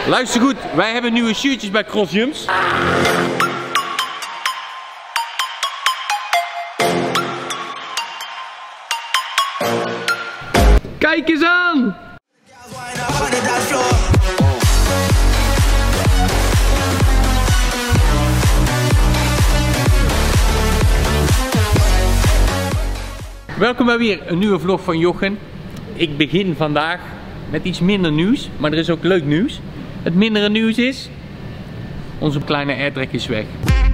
Luister goed, wij hebben nieuwe shirtjes bij Crossjumps. Kijk eens aan! Welkom bij weer een nieuwe vlog van Jochen. Ik begin vandaag met iets minder nieuws, maar er is ook leuk nieuws. Het mindere nieuws is, onze kleine airtrack is weg.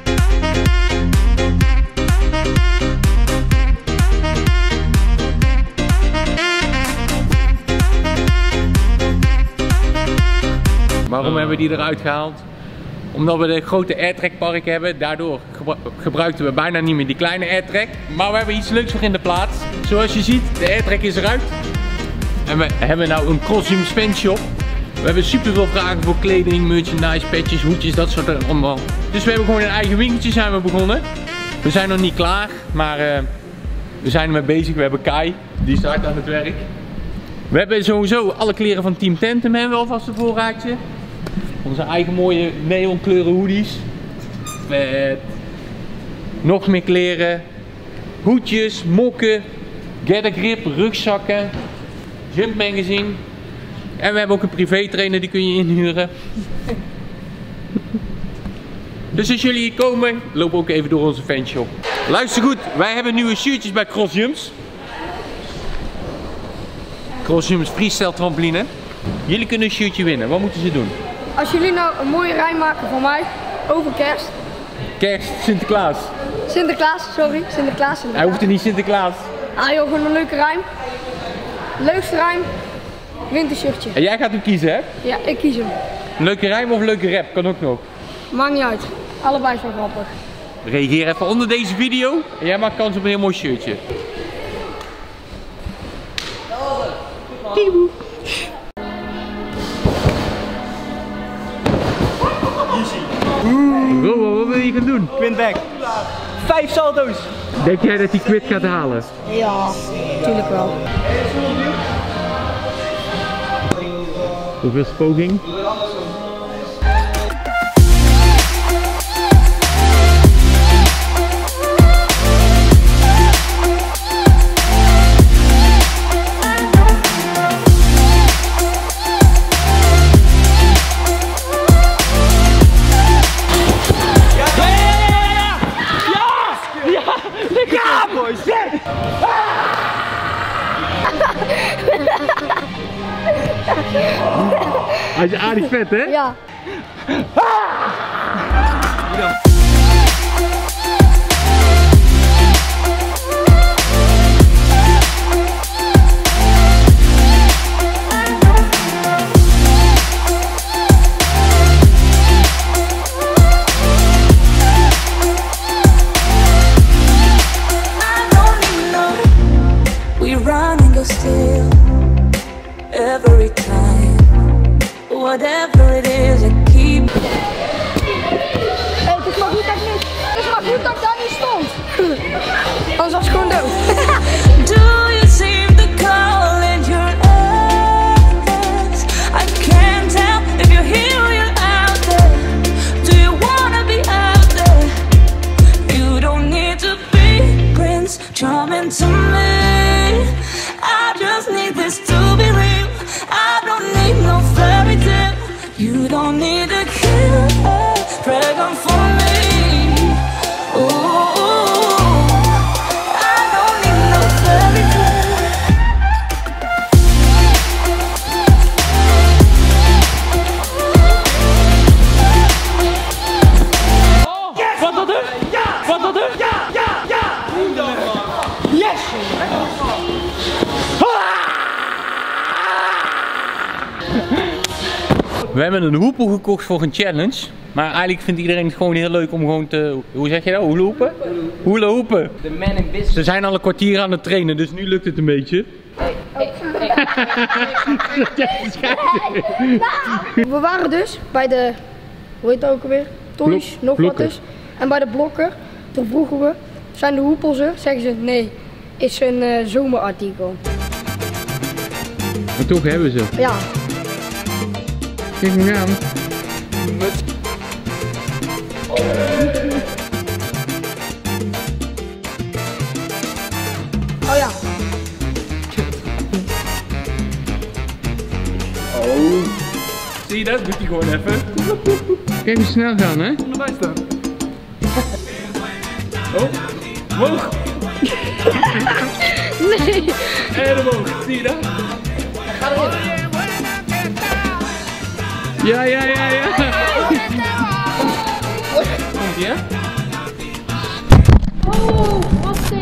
Waarom hebben we die eruit gehaald? Omdat we de grote airtrack park hebben, daardoor gebruikten we bijna niet meer die kleine airtrack. Maar we hebben iets leuks voor in de plaats. Zoals je ziet, de airtrack is eruit. En we hebben nou een Crossjumps fanshop. We hebben super veel vragen voor kleding, merchandise, petjes, hoedjes, dat soort allemaal. Dus we hebben gewoon een eigen winkeltje zijn we begonnen. We zijn nog niet klaar, maar we zijn ermee bezig. We hebben Kai, die is hard aan het werk. We hebben sowieso alle kleren van Team Tandem hebben we alvast een voorraadje. Onze eigen mooie neonkleuren hoodies. Met nog meer kleren. Hoedjes, mokken, Get a Grip, rugzakken, Jump magazine. En we hebben ook een privé trainer, die kun je inhuren. Dus als jullie hier komen, loop ook even door onze fanshop. Luister goed, wij hebben nieuwe shirtjes bij Crossjumps. Crossjumps freestyle trampoline. Jullie kunnen een shirtje winnen, wat moeten ze doen? Als jullie nou een mooie rijm maken voor mij over kerst. Kerst, Sinterklaas. Sinterklaas. Hij hoeft er niet Sinterklaas. Ah joh, gewoon een leuke rijm. Leukste rijm, wint een shirtje. En jij gaat hem kiezen, hè? Ja, ik kies hem. Een leuke rijm of een leuke rap, kan ook nog. Maakt niet uit. Allebei is wel grappig. Reageer even onder deze video en jij maakt kans op een heel mooi shirtje. Kieboe. Bro, wat wil je gaan doen? Quintback. 5 salto's. Denk jij dat hij quit gaat halen? Ja, natuurlijk wel. Hoeveel is poging? Hij is aardig vet, hè? Ja. Whatever it is, I keep. Hey, het is maar goed dat ik niet. Het is maar goed dat ik daar niet stond. Anders was ik gewoon dood. Do you seem to call in your eyes? I can't tell if you're here or you're out there. Do you wanna be out there? You don't need to be Prince Charming to me. I just need this to be real. I don't need no fairy tale. You don't need to kill a dragon for me. Ooh, I don't need no fairy tale. Wat dat er? Ja! Wat dat er? Ja! Ja! Ja! Yes! We hebben een hoepel gekocht voor een challenge. Maar eigenlijk vindt iedereen het gewoon heel leuk om gewoon te... Hoe zeg je dat? Hula hoepen? Hula hoepen. De man in business. Ze zijn al een kwartier aan het trainen, dus nu lukt het een beetje. We waren dus bij de, hoe heet het ook alweer? Toys, nog Blokker. wat dus. En bij de Blokker, toen vroegen we, zijn de hoepels er? Zeggen ze, nee, is een zomerartikel. Maar toch hebben ze. Ja. Kijk me aan. Oh ja. Oh. Zie je dat? Doet hij gewoon even. Kijk hoe snel gaan, hè? Erbij staan. Oh, omhoog. Nee. En omhoog, zie je dat? Ga erin. Ja. Komt ie, hè? Oh, wat is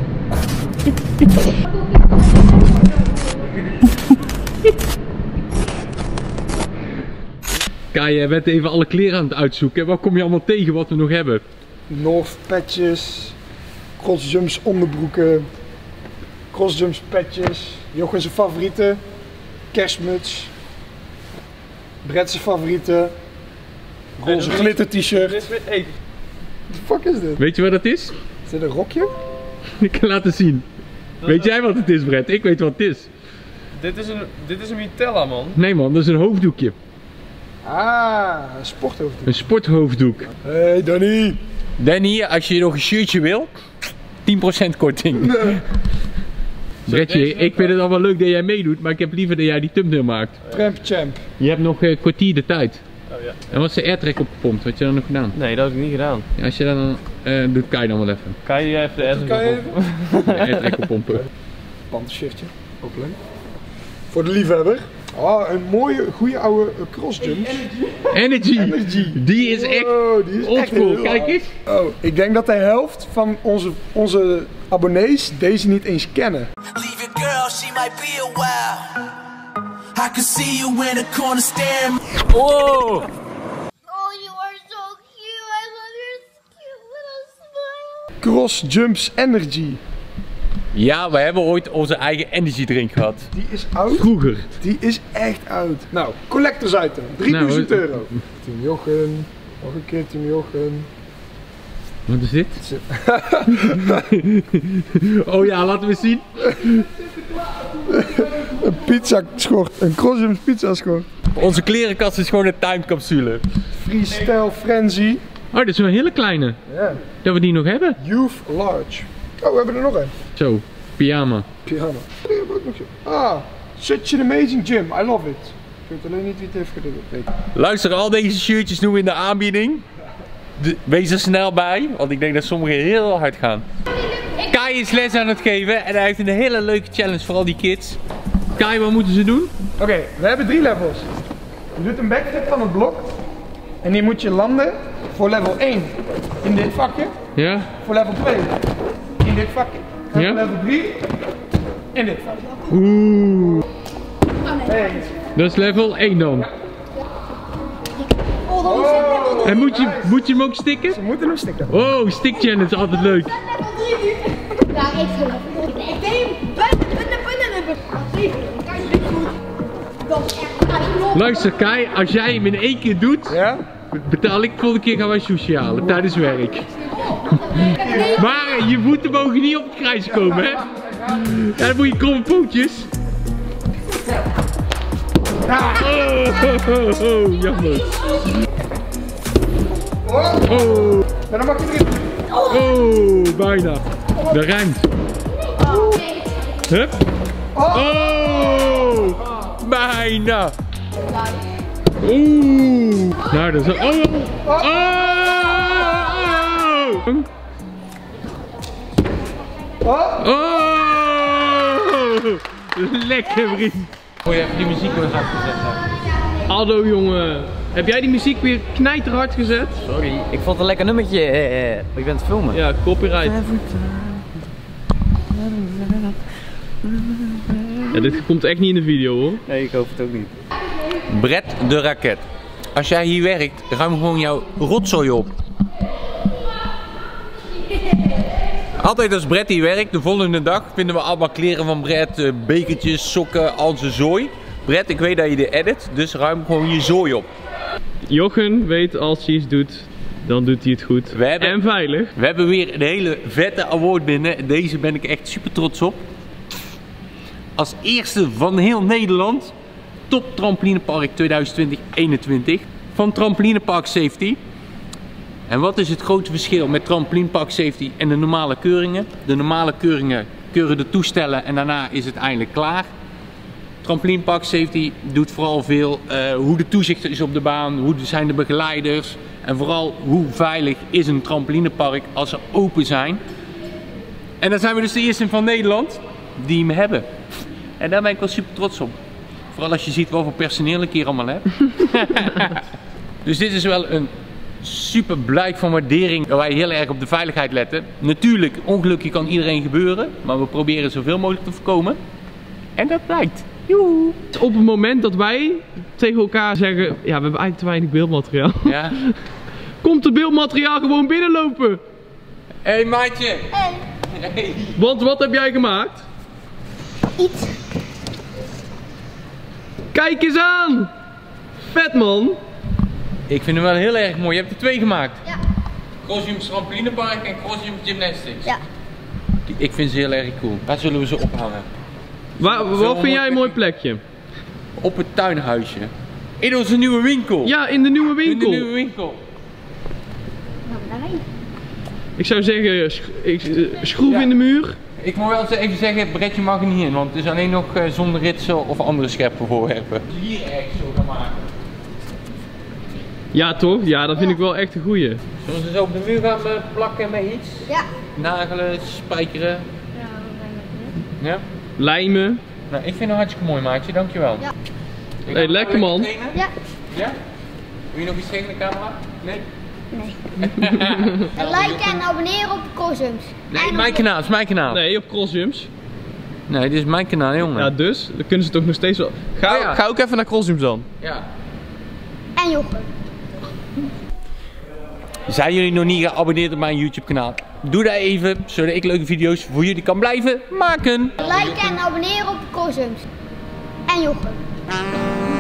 Kai, jij bent even alle kleren aan het uitzoeken. Wat kom je allemaal tegen wat we nog hebben? North patches, crossjumps onderbroeken, crossjumps patches, Jochen zijn favorieten, kerstmuts, Brett zijn favorieten, roze glitter t-shirt. Hey, What the fuck is dit? Weet je wat dat is? Is dit een rokje? Ik kan laten zien. Weet jij wat het is, Brett? Ik weet wat het is. dit is een Mitella, man. Nee man, dat is een hoofddoekje. Ah, een sporthoofddoek. Een sporthoofddoek. Hey Danny! Danny, als je nog een shirtje wil, 10% korting. Nee. Bretje, ik vind het allemaal leuk dat jij meedoet, maar ik heb liever dat jij die thumbnail maakt. Tramp champ. Je hebt nog een kwartier de tijd. Oh ja. En wat is de airtrack opgepompt? Wat had je dan nog gedaan? Nee, dat heb ik niet gedaan. Ja, als je dan doet Kai dan wel even. Kan je even de airtrack Kan je op? De airtrack oppompen. Pantershirtje, ook leuk. Voor de liefhebber. Oh, een mooie, goede oude crossjump. Energy. Die is echt Oh, die is echt oldschool. heel Kijk hard. eens. Oh, ik denk dat de helft van onze abonnees deze niet eens kennen. Leave your girl, she might be a while. I can see you in the corner staring. Oh. Oh, you are so cute. I love your cute little smile. Crossjumps Energy. Ja, we hebben ooit onze eigen energy drink gehad. Die is oud. Vroeger. Die is echt oud. Nou, collectors item. 3000 Nou, euro. Team Jochen. Nog een keer Team Jochen. Wat is dit? Oh ja, laten we zien. Een pizza schort. Een crossjumps pizza schort. Onze klerenkast is gewoon een timecapsule. Freestyle Frenzy. Oh, dit is wel een hele kleine. Ja. Dat we die nog hebben. Youth Large. Oh, we hebben er nog een. Zo, pyjama. Pyjama. Die hebben we ook nog zo. Ah, such an amazing gym. I love it. Ik weet alleen niet wie het heeft gedaan. Luister, al deze shirtjes doen we in de aanbieding. Wees er snel bij, want ik denk dat sommige heel hard gaan. Kai is les aan het geven en hij heeft een hele leuke challenge voor al die kids. Kai, wat moeten ze doen? Oké, we hebben 3 levels. Je doet een backflip van het blok. En die moet je landen voor level 1 in dit vakje. Ja? Voor level 2 in dit vakje. En Ja? voor level 3 in dit vakje. Oeh. Hey. Dat is level 1 dan. Oh, dan is het level 3. En moet je hem ook stikken? We moeten hem stikken. Oh, stick challenge is altijd leuk. Level 3 nu. Ja, ik ga level 3. Ik deed hem buiten. Kijk, dit is goed. Dat is echt. Luister Kai, als jij hem in 1 keer doet, Ja? betaal ik. Volgende keer gaan wij sushi halen tijdens werk. Maar je voeten mogen niet op het kruis komen, hè? Ja, dan moet je kromme pootjes. Oh, jammer. Oh, En dan mag je erin. oh, bijna. Dat ruimt. Hup. Oh, bijna. Oeh. Nou, dat is een... Oh, oh, oh. Oh. Lekker, vriend. Gooi even die muziek weer hard gezet hebben. Aldo, jongen. Heb jij die muziek weer knijterhard gezet? Sorry, ik vond het een lekker nummertje. Je bent het filmen. Ja, copyright. Ja, dit komt echt niet in de video, hoor. Nee, ik hoop het ook niet. Brett de Raket. Als jij hier werkt, ruim gewoon jouw rotzooi op. Altijd als Brett hier werkt, de volgende dag vinden we allemaal kleren van Brett, bekertjes, sokken, al zijn zooi. Brett, ik weet dat je dit edit, dus ruim gewoon je zooi op. Jochen weet als hij iets doet, dan doet hij het goed. En veilig. We hebben weer een hele vette award binnen. Deze ben ik echt super trots op. Als eerste van heel Nederland top trampolinepark 2020-21 van Trampolinepark Safety. En wat is het grote verschil met Trampolinepark Safety en de normale keuringen? De normale keuringen keuren de toestellen en daarna is het eindelijk klaar. Trampolinepark Safety doet vooral veel hoe de toezicht is op de baan, hoe zijn de begeleiders en vooral hoe veilig is een trampolinepark als ze open zijn. En daar zijn we dus de eerste van Nederland die hem hebben. En daar ben ik wel super trots op. Vooral als je ziet wat voor personeel ik hier allemaal heb. Dus dit is wel een super blijk van waardering dat wij heel erg op de veiligheid letten. Natuurlijk, ongelukje kan iedereen gebeuren, maar we proberen zoveel mogelijk te voorkomen. En dat blijkt. Joehoe. Op het moment dat wij tegen elkaar zeggen, ja, we hebben eigenlijk te weinig beeldmateriaal. Ja. Komt het beeldmateriaal gewoon binnenlopen. Hé hey, maatje. Hey. Hey. Want wat heb jij gemaakt? Iets. Kijk eens aan. Vet man. Ik vind hem wel heel erg mooi. Je hebt er 2 gemaakt. Ja. Crossium Trampolinepark en Crossium Gymnastics. Ja. Ik vind ze heel erg cool. Waar zullen we ze ophangen? Wat vind jij een mooi plekje? Op het tuinhuisje. In onze nieuwe winkel. Ja, in de nieuwe winkel. In de nieuwe winkel. Nou, daarheen. Ik zou zeggen, schroef Ja. in de muur. Ik moet wel even zeggen, het bretje mag er niet in, want het is alleen nog zonder ritsen of andere scherpe voorwerpen. Hier ergens zo gaan maken. Ja toch? Ja, dat vind ik wel echt een goeie. Zullen we ze zo op de muur gaan plakken met iets? Ja. Nagelen, spijkeren. Ja? Lijmen. Nou, ik vind het hartstikke mooi maatje, dankjewel. Ja. Hey, lekker man. Ja. Ja? Wil je nog iets tegen de camera? Nee? Nee. En liken en abonneren op de Crossums. Nee, mijn kanaal, het is mijn kanaal. Nee, op Crossjumps. Nee, dit is mijn kanaal, jongen. Ja, dus, dan kunnen ze toch nog steeds wel. Ga, Oh ja. ga ook even naar Crossjumps dan. Ja. En Jochem. Zijn jullie nog niet geabonneerd op mijn YouTube kanaal? Doe dat even, zodat ik leuke video's voor jullie kan blijven maken. Liken en abonneren op de Crossums. En Jochem.